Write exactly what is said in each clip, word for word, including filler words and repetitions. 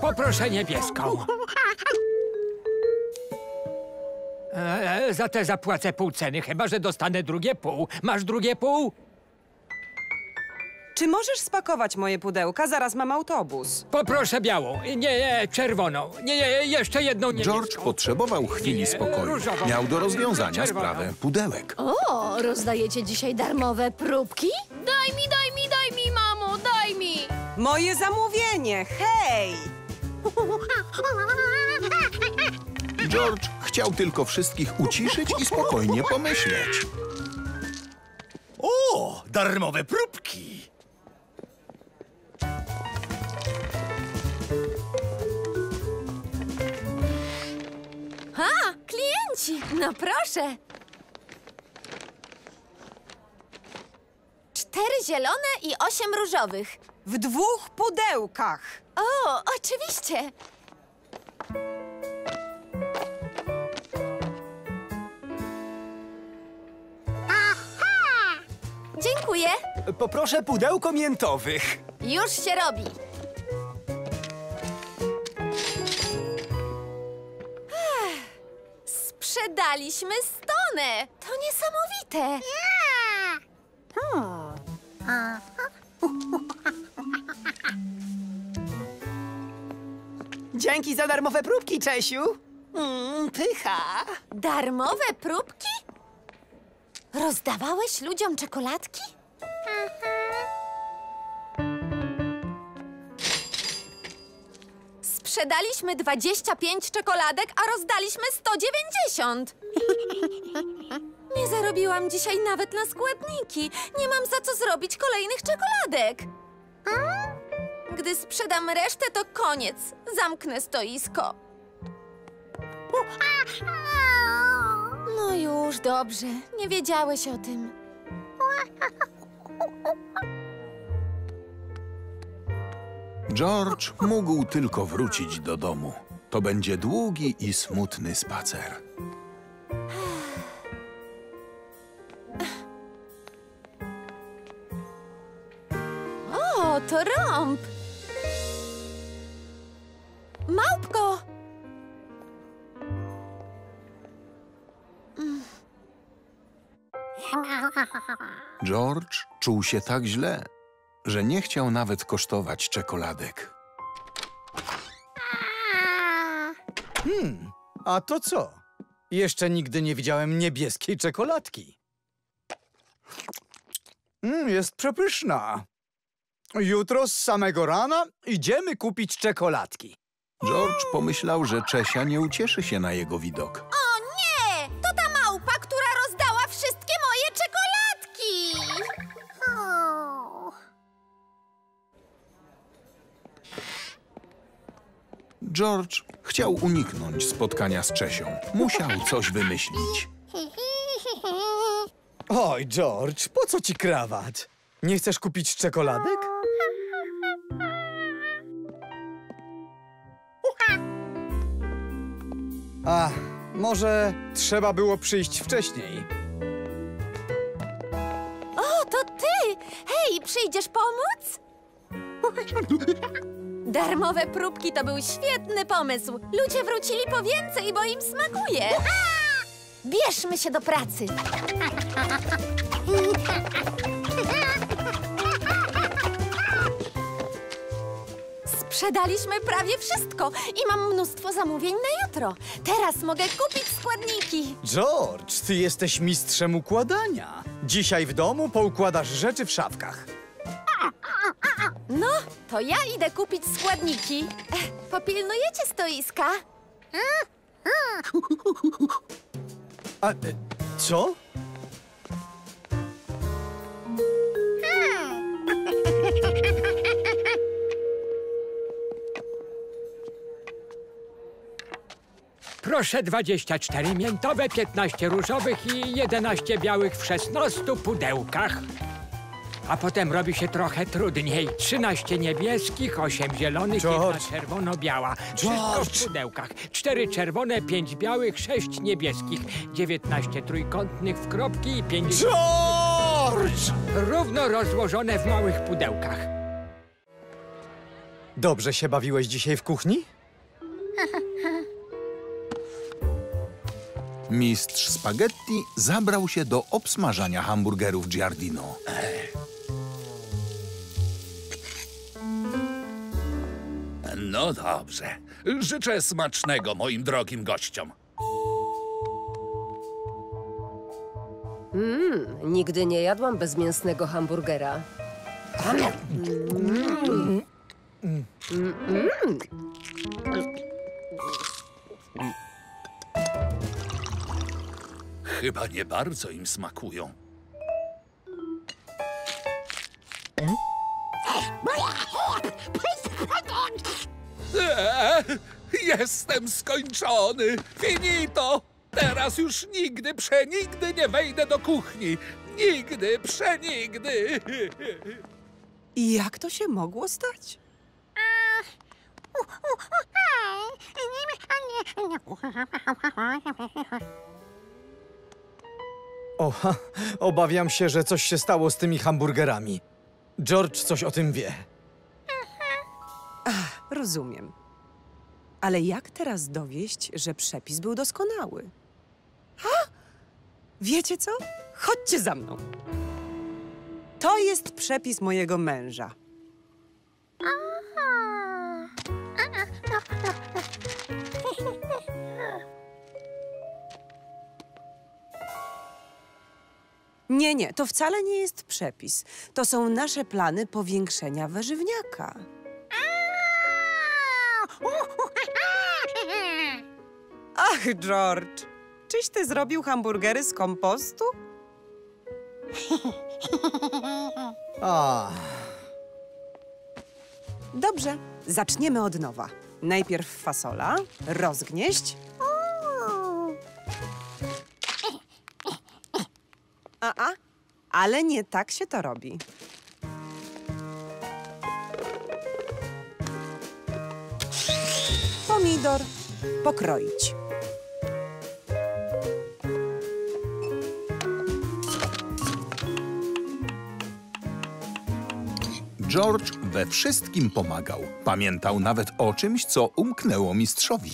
Poproszę niebieską. E, za te zapłacę pół ceny, chyba że dostanę drugie pół. Masz drugie pół? Czy możesz spakować moje pudełka? Zaraz mam autobus. Poproszę białą. Nie, nie, czerwoną. Nie, nie, jeszcze jedną niebieską. George potrzebował chwili Nie, spokoju. różową. Miał do rozwiązania Czerwoną. sprawę pudełek. O, rozdajecie dzisiaj darmowe próbki? Daj mi, daj mi, daj mi, mamo, daj mi! Moje zamówienie, hej! George chciał tylko wszystkich uciszyć i spokojnie pomyśleć. O, darmowe próbki! Ha, klienci, no proszę. Cztery zielone i osiem różowych. W dwóch pudełkach. O, oczywiście. Dziękuję. Poproszę pudełko miętowych. Już się robi. Ech, sprzedaliśmy stonę. To niesamowite. Dzięki za darmowe próbki, Czesiu. Mm, pycha. Darmowe próbki? Rozdawałeś ludziom czekoladki? Sprzedaliśmy dwadzieścia pięć czekoladek, a rozdaliśmy sto dziewięćdziesiąt. Nie zarobiłam dzisiaj nawet na składniki. Nie mam za co zrobić kolejnych czekoladek. Gdy sprzedam resztę, to koniec. Zamknę stoisko. No już, dobrze. Nie wiedziałeś o tym. George mógł tylko wrócić do domu. To będzie długi i smutny spacer. O, to rąb! Małpko! George czuł się tak źle, że nie chciał nawet kosztować czekoladek. Hmm, a to co? Jeszcze nigdy nie widziałem niebieskiej czekoladki. Mm, jest przepyszna. Jutro z samego rana idziemy kupić czekoladki. George pomyślał, że Czesia nie ucieszy się na jego widok. O nie! To ta małpa, która rozdała wszystkie moje czekoladki! George chciał uniknąć spotkania z Czesią. Musiał coś wymyślić. Oj, George, po co ci krawat? Nie chcesz kupić czekoladek? A, może trzeba było przyjść wcześniej. O, to ty! Hej, przyjdziesz pomóc? Darmowe próbki to był świetny pomysł. Ludzie wrócili po więcej, bo im smakuje. Bierzmy się do pracy. Sprzedaliśmy prawie wszystko i mam mnóstwo zamówień na jutro. Teraz mogę kupić składniki. George, ty jesteś mistrzem układania. Dzisiaj w domu poukładasz rzeczy w szafkach. No, to ja idę kupić składniki. Ech, popilnujecie stoiska? A, e, co? Proszę dwadzieścia cztery miętowe, piętnaście różowych i jedenaście białych w szesnastu pudełkach. A potem robi się trochę trudniej. trzynaście niebieskich, osiem zielonych, George. jedna czerwono-biała. Wszystko George. w pudełkach. cztery czerwone, pięć białych, sześć niebieskich. dziewiętnaście trójkątnych w kropki i pięć... George! Równo rozłożone w małych pudełkach. Dobrze się bawiłeś dzisiaj w kuchni? Mistrz spaghetti zabrał się do obsmażania hamburgerów Giardino. No dobrze. Życzę smacznego moim drogim gościom. Nigdy nie jadłam bezmięsnego hamburgera. Chyba nie bardzo im smakują. Eee, jestem skończony! Finito! Teraz już nigdy, przenigdy nie wejdę do kuchni! Nigdy, przenigdy! I jak to się mogło stać? O, ha, obawiam się, że coś się stało z tymi hamburgerami. George coś o tym wie. Rozumiem. Ale jak teraz dowieść, że przepis był doskonały? Ha? Wiecie co? Chodźcie za mną. To jest przepis mojego męża. Nie, nie, to wcale nie jest przepis. To są nasze plany powiększenia warzywniaka. Ach, George, czyś ty zrobił hamburgery z kompostu? A, Dobrze, zaczniemy od nowa. Najpierw fasola, rozgnieść. A, a, ale nie tak się to robi. Pomidor pokroić. George we wszystkim pomagał. Pamiętał nawet o czymś, co umknęło mistrzowi.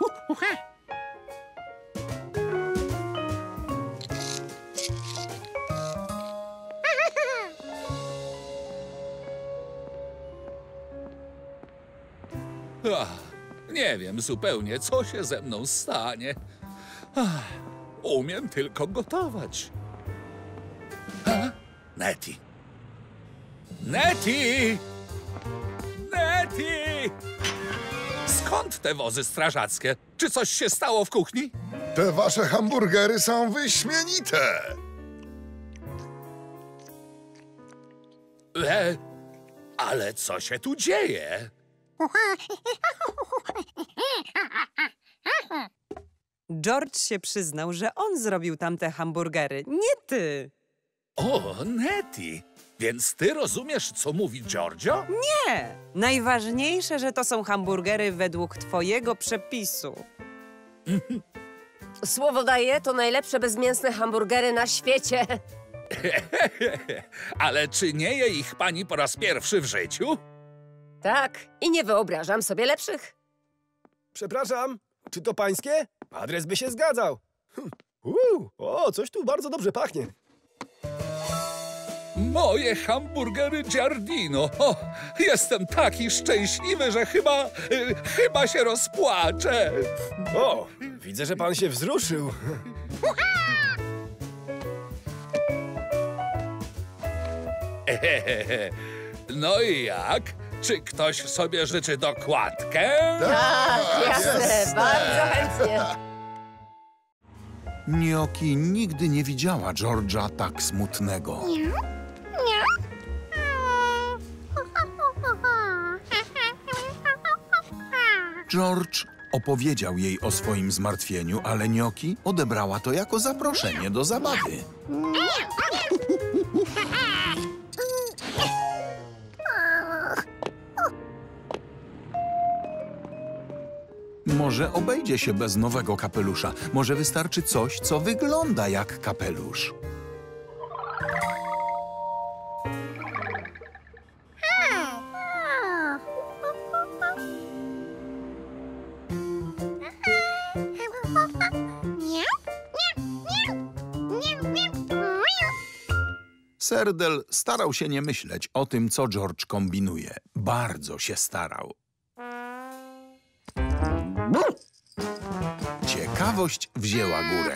Ach, nie wiem zupełnie, co się ze mną stanie. Ach, umiem tylko gotować. A? Nettie! Nettie! Nettie! Skąd te wozy strażackie? Czy coś się stało w kuchni? Te wasze hamburgery są wyśmienite! E, ale co się tu dzieje? George się przyznał, że on zrobił tamte hamburgery, nie ty. O, Nettie! Więc ty rozumiesz, co mówi Giorgio? Nie! Najważniejsze, że to są hamburgery według twojego przepisu. Słowo daję, to najlepsze bezmięsne hamburgery na świecie. Ale czy nie je ich pani po raz pierwszy w życiu? Tak, i nie wyobrażam sobie lepszych. Przepraszam, czy to pańskie? Adres by się zgadzał. Hm. Uu, o, coś tu bardzo dobrze pachnie. Moje hamburgery Giardino. O, jestem taki szczęśliwy, że chyba, y, chyba się rozpłaczę. O, widzę, że pan się wzruszył. No i jak? Czy ktoś sobie życzy dokładkę? Tak, jasne, bardzo chętnie. Gnocchi nigdy nie widziała George'a tak smutnego. George opowiedział jej o swoim zmartwieniu, ale Gnocchi odebrała to jako zaproszenie do zabawy. Może obejdzie się bez nowego kapelusza. Może wystarczy coś, co wygląda jak kapelusz. Serdel starał się nie myśleć o tym, co George kombinuje. Bardzo się starał. Ciekawość wzięła górę.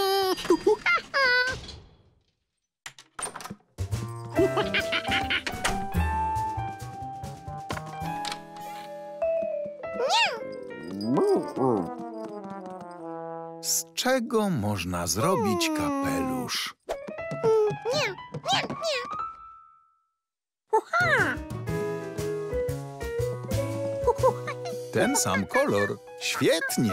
Z czego można zrobić kapelusz? Ten sam kolor. Świetnie.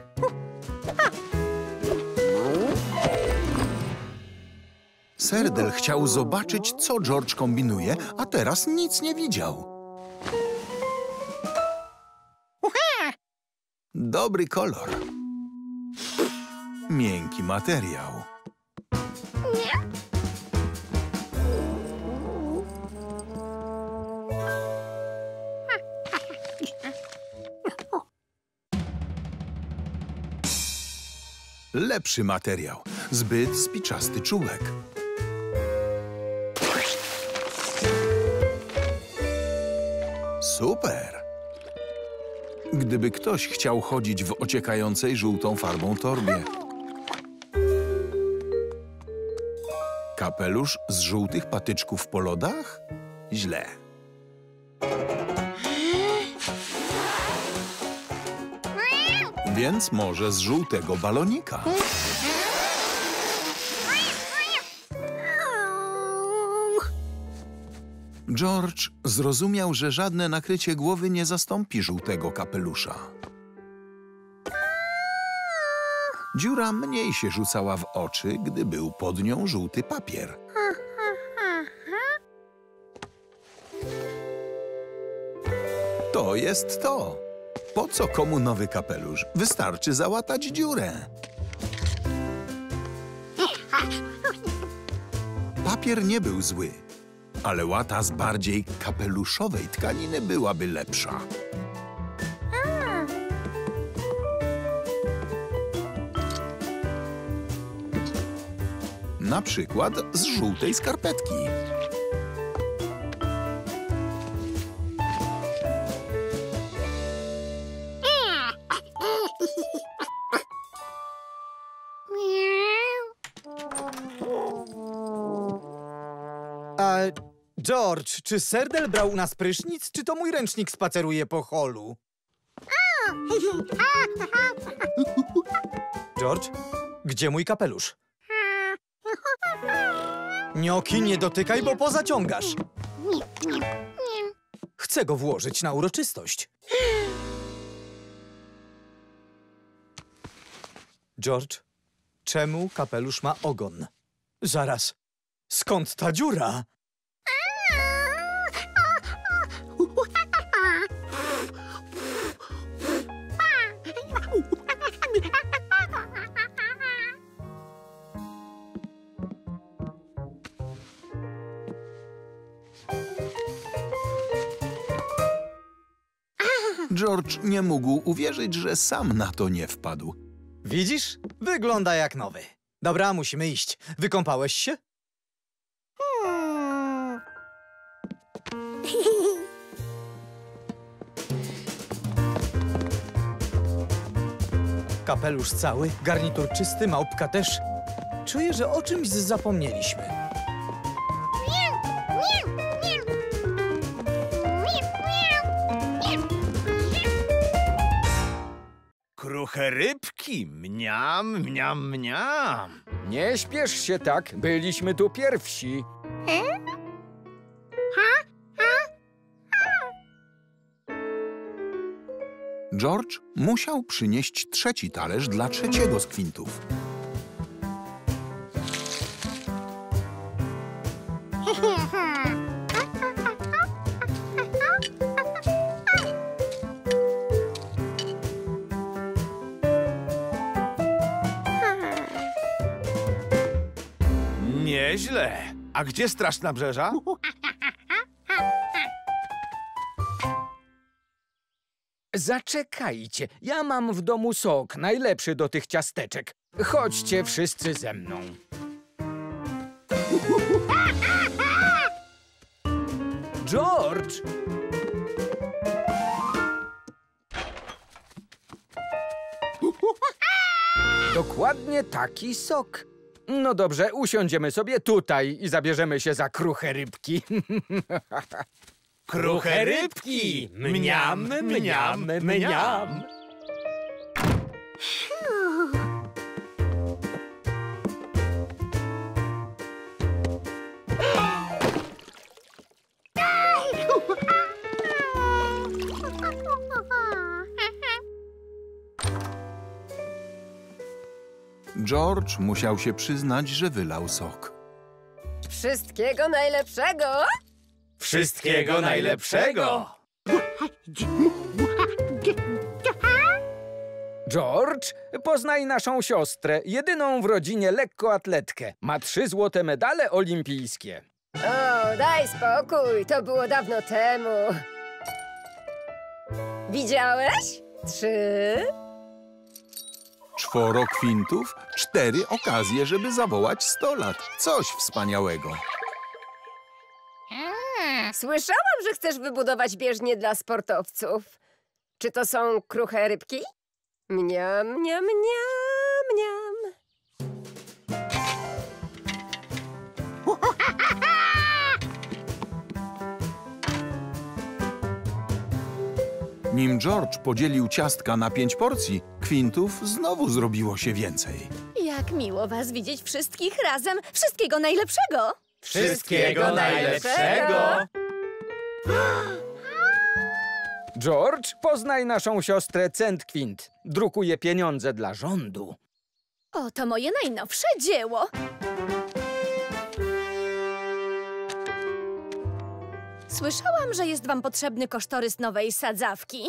Serdel chciał zobaczyć, co George kombinuje, a teraz nic nie widział. Dobry kolor. Miękki materiał. Lepszy materiał. Zbyt spiczasty czółek. Super! Gdyby ktoś chciał chodzić w ociekającej żółtą farbą torbie. Kapelusz z żółtych patyczków po lodach? Źle. Więc może z żółtego balonika. George zrozumiał, że żadne nakrycie głowy nie zastąpi żółtego kapelusza. Dziura mniej się rzucała w oczy, gdy był pod nią żółty papier. To jest to. Po co komu nowy kapelusz? Wystarczy załatać dziurę. Papier nie był zły, ale łata z bardziej kapeluszowej tkaniny byłaby lepsza. Na przykład z żółtej skarpetki. A George, czy Serdel brał u nas prysznic, czy to mój ręcznik spaceruje po holu? George, gdzie mój kapelusz? Gnioki, nie dotykaj, bo pozaciągasz. Chcę go włożyć na uroczystość. George, czemu kapelusz ma ogon? Zaraz, skąd ta dziura? George nie mógł uwierzyć, że sam na to nie wpadł. Widzisz? Wygląda jak nowy. Dobra, musimy iść. Wykąpałeś się? Kapelusz cały, garnitur czysty, małpka też. Czuję, że o czymś zapomnieliśmy. Kruche rybki, mniam, mniam, mniam. Nie śpiesz się tak, byliśmy tu pierwsi. George musiał przynieść trzeci talerz dla trzeciego z kwintów. Nieźle. A gdzie Straż Nabrzeża? Zaczekajcie, ja mam w domu sok, najlepszy do tych ciasteczek. Chodźcie wszyscy ze mną. George! Dokładnie taki sok. No dobrze, usiądziemy sobie tutaj i zabierzemy się za kruche rybki. Kruche rybki! Mniam, mniam, mniam! George musiał się przyznać, że wylał sok. Wszystkiego najlepszego! Wszystkiego najlepszego! George, poznaj naszą siostrę, jedyną w rodzinie lekkoatletkę. Ma trzy złote medale olimpijskie. O, daj spokój, to było dawno temu. Widziałeś? Trzy... Czworo kwintów, cztery okazje, żeby zawołać sto lat. Coś wspaniałego. Słyszałam, że chcesz wybudować bieżnię dla sportowców. Czy to są kruche rybki? Mniam, mniam, mniam, mniam. Nim George podzielił ciastka na pięć porcji, kwintów znowu zrobiło się więcej. Jak miło was widzieć wszystkich razem. Wszystkiego najlepszego! Wszystkiego najlepszego! George, poznaj naszą siostrę Centkwint. Drukuje pieniądze dla rządu. O, to moje najnowsze dzieło. Słyszałam, że jest wam potrzebny kosztorys nowej sadzawki.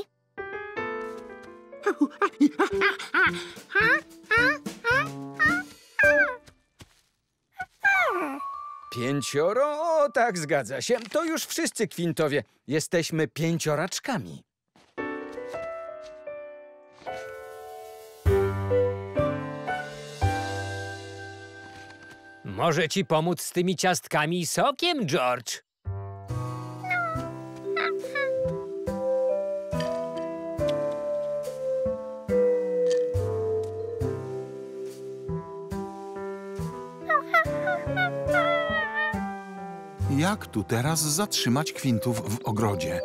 Pięcioro? O, tak, zgadza się. To już wszyscy kwintowie. Jesteśmy pięcioraczkami. Może ci pomóc z tymi ciastkami i sokiem, George? Jak tu teraz zatrzymać kwintów w ogrodzie?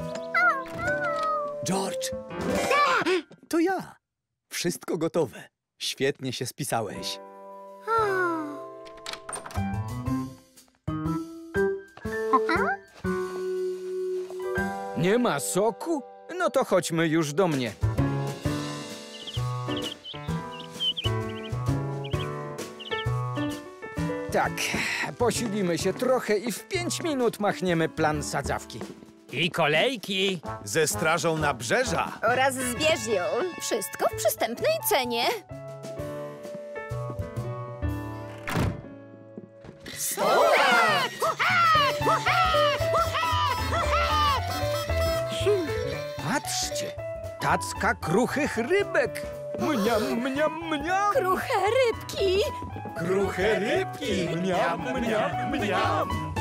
George! To ja. Wszystko gotowe. Świetnie się spisałeś. Nie ma soku? No to chodźmy już do mnie. Tak, posilimy się trochę i w pięć minut machniemy plan sadzawki. I kolejki. Ze strażą nabrzeża. Oraz z bieżnią. Wszystko w przystępnej cenie. Patrzcie, tacka kruchych rybek. Mniam, mniam, mniam. Kruche rybki. Kruche rybki. Mniam, mniam, mniam.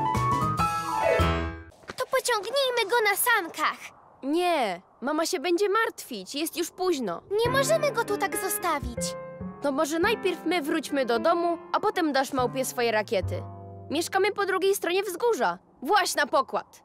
To pociągnijmy go na sankach. Nie, mama się będzie martwić, jest już późno. Nie możemy go tu tak zostawić. To może najpierw my wróćmy do domu, a potem dasz małpie swoje rakiety. Mieszkamy po drugiej stronie wzgórza. Właź na pokład.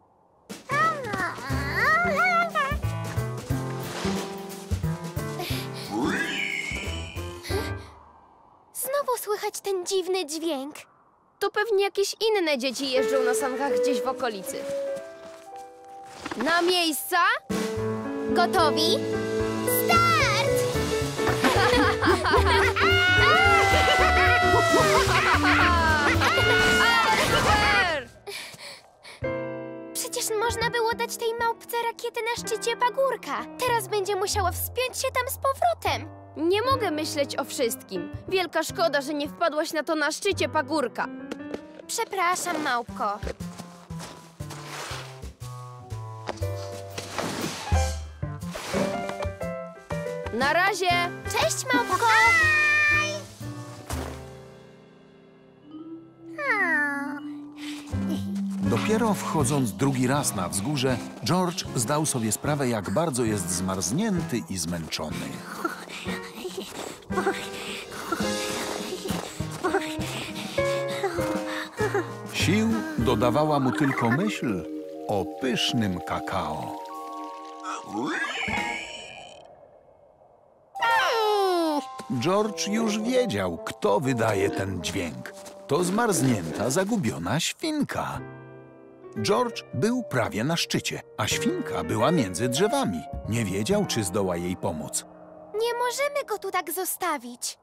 Znowu słychać ten dziwny dźwięk. To pewnie jakieś inne dzieci jeżdżą na sankach gdzieś w okolicy. Na miejsca! Gotowi? Start! Przecież można było dać tej małpce rakietę na szczycie pagórka. Teraz będzie musiała wspiąć się tam z powrotem. Nie mogę myśleć o wszystkim. Wielka szkoda, że nie wpadłaś na to na szczycie pagórka. Przepraszam, małpko. Na razie! Cześć, małpko! Do Dopiero wchodząc drugi raz na wzgórze, George zdał sobie sprawę, jak bardzo jest zmarznięty i zmęczony. Sił dodawała mu tylko myśl o pysznym kakao. George już wiedział, kto wydaje ten dźwięk. To zmarznięta, zagubiona świnka. George był prawie na szczycie, a świnka była między drzewami. Nie wiedział, czy zdoła jej pomóc. Nie możemy go tu tak zostawić.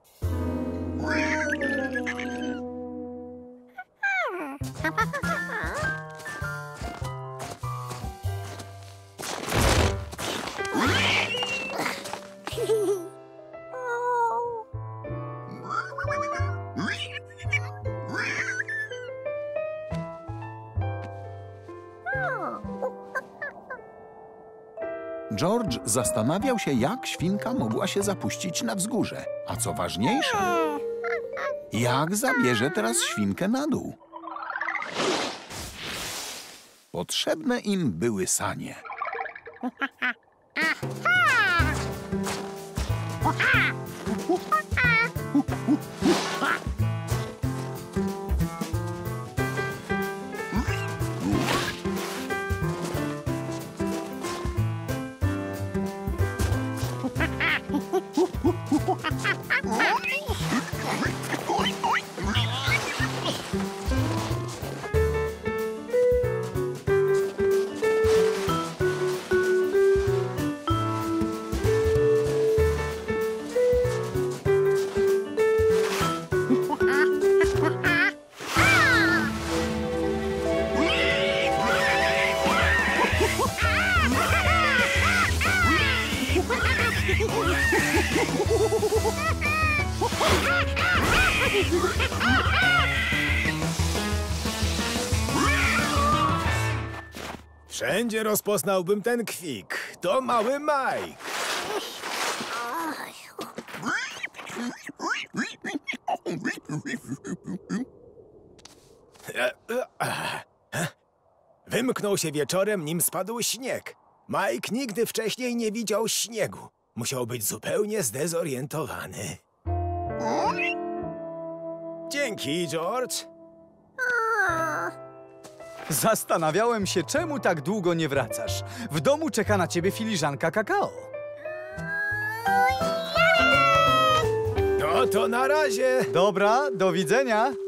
George zastanawiał się, jak świnka mogła się zapuścić na wzgórze. A co ważniejsze, jak zabierze teraz świnkę na dół? Potrzebne im były sanie. Wszędzie rozpoznałbym ten kwik. To mały Mike. Wymknął się wieczorem, nim spadł śnieg. Mike nigdy wcześniej nie widział śniegu. Musiał być zupełnie zdezorientowany. Dzięki, George. Zastanawiałem się, czemu tak długo nie wracasz. W domu czeka na ciebie filiżanka kakao. No to na razie. Dobra, do widzenia.